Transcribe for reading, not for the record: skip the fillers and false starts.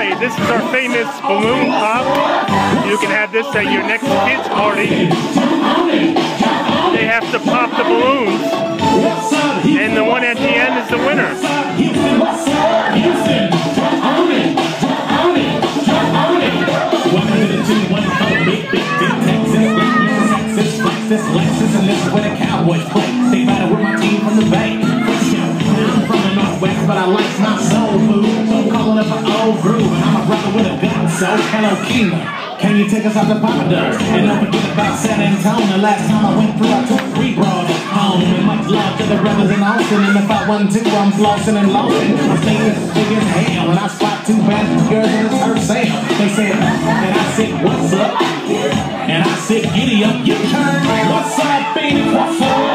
Okay, this is our famous balloon pop. You can have this at your next kids' party. They have to pop the balloons, and the one at the end is the winner. This Lexus and this is where the Cowboys play. They battle with my team from the Bay. I'm from the Northwest, but I like my soul food. So I'm calling up an old groove, and I'm a brother with a gun. So hello, Kima, can you take us out to Papa Do's? And don't forget about San Antonio. The last time I went through, I took 3 broads home. And much love to the brothers in Austin. And if I wasn't too, I'm flossing and loafing. I'm staying as big as hell. And I spot 2 bad girls in the turf sale. They said, and I said, what's up? And I said, giddy up, you turn. What's up, baby? What's up?